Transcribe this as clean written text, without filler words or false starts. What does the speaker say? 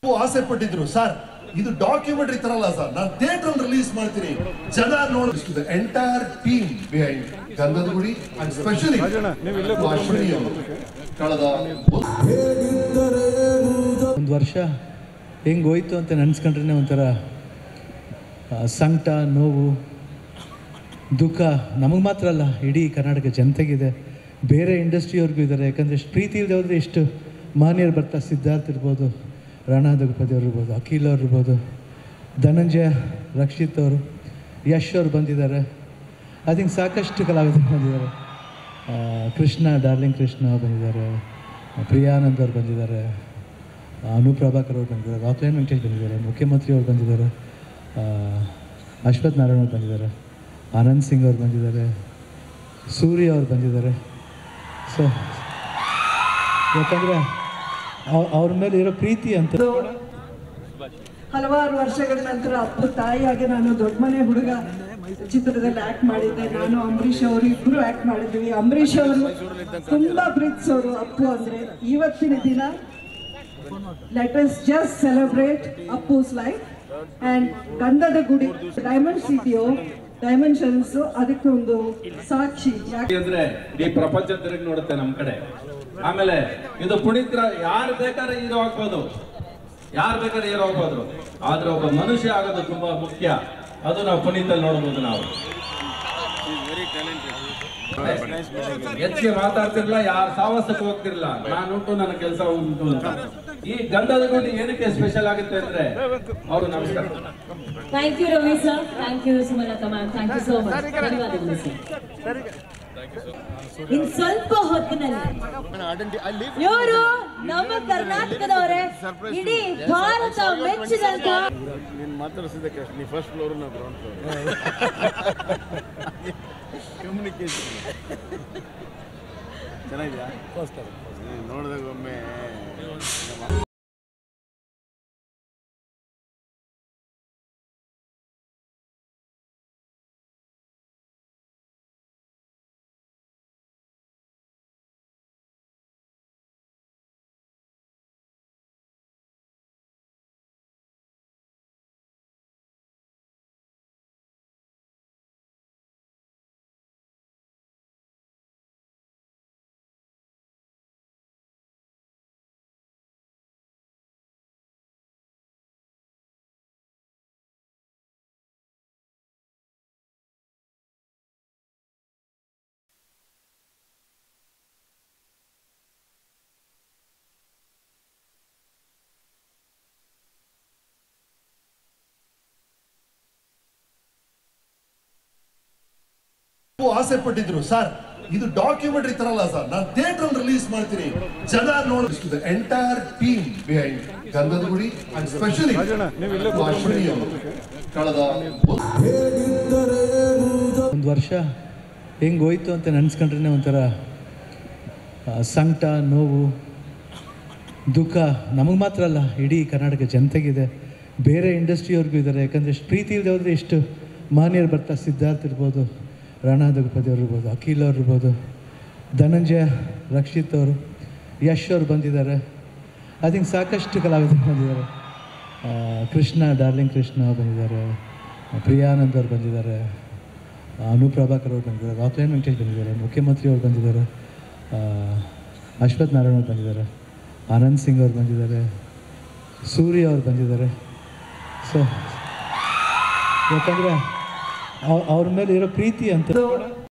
ಆಸೆ ಪಟ್ಟಿದ್ರು ಸರ್ ಇದು ಡಾಕ್ಯುಮೆಂಟರಿ ತರ ಅಲ್ಲ ಸರ್ ನಾನು ಥಿಯೇಟರ್ ರಿಲೀಸ್ ಮಾಡ್ತೀನಿ ಜನ ನೋಡಿಸ್ತಿದೆ ಎಂಟೈರ್ ಟೀಮ್ ಬಿಹೈಂಡ್ ಗಂಧದ ಗುಡಿ ಅಂಡ್ ಸ್ಪೆಷಲಿ ಅಶ್ವಿನಿ ಅವರು ಕಳೆದ ಒಂದು ವರ್ಷ ಹೆಂಗೆ ಹೋಯ್ತು ಅಂತ ನೆನೆಸ್ಕೊಂಡ್ರೆ ಒಂಥರ ಸಂಕಟ ನೋವು ದುಃಖ ನಮಗೆ ಮಾತ್ರ ಅಲ್ಲ ಇಡೀ ಕರ್ನಾಟಕ ಜನತೆಗಿದೆ ಬೇರೆ ಇಂಡಸ್ಟ್ರಿಯವ್ರಿಗೂ ಇದ್ದಾರೆ ಯಾಕಂದರೆ ಎಷ್ಟು ಪ್ರೀತಿ ಇಲ್ಲದೆ ಹೋದರೆ ಎಷ್ಟು ಮಾನ್ಯರು ಬರ್ತಾರೆ ಸಿದ್ಧಾರ್ಥ್ ಇರ್ಬೋದು ರಾಣಾ ದಗಪತಿ ಅವ್ರು ಇರ್ಬೋದು ಅಖಿಲ್ ಅವ್ರು ಇರ್ಬೋದು ಧನಂಜಯ ರಕ್ಷಿತ್ ಅವರು ಯಶ್ ಅವರು ಬಂದಿದ್ದಾರೆ ಐ ಥಿಂಕ್ ಸಾಕಷ್ಟು ಕಲಾವಿದರು ಬಂದಿದ್ದಾರೆ ಕೃಷ್ಣ ಡಾರ್ಲಿಂಗ್ ಕೃಷ್ಣ ಬಂದಿದ್ದಾರೆ ಪ್ರಿಯಾನಂದ್ ಅವ್ರು ಬಂದಿದ್ದಾರೆ ಅನುಪ್ರಭಾಕರ್ ಅವ್ರು ಬಂದಿದ್ದಾರೆ ರಾಕ್ಲೈನ್ ವೆಂಕಟೇಶ್ ಬಂದಿದ್ದಾರೆ ಮುಖ್ಯಮಂತ್ರಿ ಅವ್ರು ಬಂದಿದ್ದಾರೆ ಅಶ್ವಥ್ ನಾರಾಯಣ ಅವ್ರು ಬಂದಿದ್ದಾರೆ ಆನಂದ್ ಸಿಂಗ್ ಅವ್ರು ಬಂದಿದ್ದಾರೆ ಸೂರ್ಯ ಅವ್ರು ಬಂದಿದ್ದಾರೆ ಸೊ ಯಾಕಂದರೆ ಅವ್ರ ಮೇಲೆ ಇರೋ ಪ್ರೀತಿ ಅಂತ ಹಲವಾರು ವರ್ಷಗಳ ನಂತರ ಅಪ್ಪು ತಾಯಿಯಾಗಿ ನಾನು ದೊಡ್ಡ ಮನೆ ಹುಡುಗ ಚಿತ್ರದಲ್ಲಿ ಆಕ್ಟ್ ಮಾಡಿದ್ದೆ ನಾನು ಅಂಬರೀಷ್ ಅವರು ಇಬ್ಬರು ಆಕ್ಟ್ ಮಾಡಿದ್ವಿ ಅಂಬರೀಷ್ ಅವರು ತುಂಬಾ ಪ್ರೀತಿಸೋರು ಅಪ್ಪು ಅಂದ್ರೆ ಇವತ್ತಿನ ದಿನ let us just celebrate Appu's life and Gandhada Gudi diamond ಸಿಟಿಯೋ dimensions ಅದಕ್ಕೆ ಒಂದು ಸಾಕ್ಷಿ ಅಂದ್ರೆ ಈ ಪ್ರಪಂಚ ತಿರುಗಿ ನೋಡುತ್ತೆ ನಮ್ ಕಡೆ ಆಮೇಲೆ ಇದು ಪುನೀತ್ರ ಯಾರು ಬೇಕಾದ್ರೆ ಹೀರೋ ಆಗ್ಬೋದು ಯಾರು ಬೇಕಾದ್ರೆ ಹೀರೋ ಆಗ್ಬೋದು ಆದ್ರೆ ಒಬ್ಬ ಮನುಷ್ಯ ಆಗೋದು ತುಂಬಾ ಮುಖ್ಯ ಅದು ನಾವು ಪುನೀತಲ್ಲಿ ನೋಡ್ಬೋದು ನಾವು ಹೆಚ್ಚಿಗೆ ಮಾತಾಡ್ತಿರ್ಲಿಲ್ಲ ಯಾರು ಸಾವಾಸಕ್ಕೆ ಹೋಗ್ತಿರ್ಲಿಲ್ಲ ನಾನುಂಟು ನನ್ನ ಕೆಲಸ ಉಂಟು ಅಂತ ಈ ಗಂಧದ ಗುಡಿ ಏನಕ್ಕೆ ಸ್ಪೆಷಲ್ ಆಗುತ್ತೆ ಅಂದ್ರೆ ಅವರು ನಮಸ್ಕಾರ thank you Ravi sir thank you Sumalatha ma'am thank you so much ಧನ್ಯವಾದಗಳು ಸರ್ ಇನ್ ಸ್ವಲ್ಪ ಹೊತ್ತಿನಲ್ಲಿ ಇವರು ನಮ್ಮ ಕರ್ನಾಟಕದವರೇ ಇಡೀ ಭಾರತ ಮೆಚ್ಚಿದಂತ ಮಾತಾಡಿಸಿದ ನೀ ಫಸ್ಟ್ ಫ್ಲೋರ್ ನಾ ಗ್ರೌಂಡ್ ಫ್ಲೋರ್ ಕಮ್ಯುನಿಕೇಶನ್ ಚೆನ್ನಾಗಿದೆಯಾ ನೋಡಿದಾಗ ಒಮ್ಮೆ ಆಸೆ ಪಟ್ಟಿದ್ರು ಸರ್ ಇದು ಡಾಕ್ಯುಮೆಂಟರಿ ತರ ಅಲ್ಲ ಸರ್ ನಾನು ಥಿಯೇಟರ್ ರಿಲೀಸ್ ಮಾಡ್ತೀನಿ ಜನ ನೋಡಿಸ್ತಿದೆ ಎಂಟೈರ್ ಟೀಮ್ ಬಿಹೈಂಡ್ ಗಂಧದ ಗುಡಿ ಅಂಡ್ ಸ್ಪೆಷಲಿ ಅಶ್ವಿನಿ ಅವರು ಕಳೆದ ಒಂದು ವರ್ಷ ಹೆಂಗೆ ಹೋಯ್ತು ಅಂತ ನೆನೆಸ್ಕೊಂಡ್ರೆ ಒಂಥರ ಸಂಕಟ ನೋವು ದುಃಖ ನಮಗೆ ಮಾತ್ರ ಅಲ್ಲ ಇಡೀ ಕರ್ನಾಟಕ ಜನತೆಗಿದೆ ಬೇರೆ ಇಂಡಸ್ಟ್ರಿಯವ್ರಿಗೂ ಇದ್ದಾರೆ ಯಾಕಂದರೆ ಎಷ್ಟು ಪ್ರೀತಿ ಇಲ್ಲದೆ ಹೋದರೆ ಎಷ್ಟು ಮಾನ್ಯರು ಬರ್ತಾರೆ ಸಿದ್ಧಾರ್ಥ್ ಇರ್ಬೋದು ರಾಣಾ ದಗಪತಿ ಅವ್ರು ಇರ್ಬೋದು ಅಖಿಲ್ ಅವ್ರು ಇರ್ಬೋದು ಧನಂಜಯ ರಕ್ಷಿತ್ ಅವರು ಯಶ್ ಅವರು ಬಂದಿದ್ದಾರೆ ಐ ಥಿಂಕ್ ಸಾಕಷ್ಟು ಕಲಾವಿದರು ಬಂದಿದ್ದಾರೆ ಕೃಷ್ಣ ಡಾರ್ಲಿಂಗ್ ಕೃಷ್ಣ ಬಂದಿದ್ದಾರೆ ಪ್ರಿಯಾನಂದ್ ಅವ್ರು ಬಂದಿದ್ದಾರೆ ಅನುಪ್ರಭಾಕರ್ ಅವ್ರು ಬಂದಿದ್ದಾರೆ ರಾಕ್ಲೈನ್ ವೆಂಕಟೇಶ್ ಬಂದಿದ್ದಾರೆ ಮುಖ್ಯಮಂತ್ರಿ ಅವ್ರು ಬಂದಿದ್ದಾರೆ ಅಶ್ವಥ್ ನಾರಾಯಣ ಅವ್ರು ಬಂದಿದ್ದಾರೆ ಆನಂದ್ ಸಿಂಗ್ ಅವ್ರು ಬಂದಿದ್ದಾರೆ ಸೂರ್ಯ ಅವ್ರು ಬಂದಿದ್ದಾರೆ ಸೊ ಯಾಕಂದರೆ ಅವ್ರ ಮೇಲೆ ಇರೋ ಪ್ರೀತಿ ಅಂತ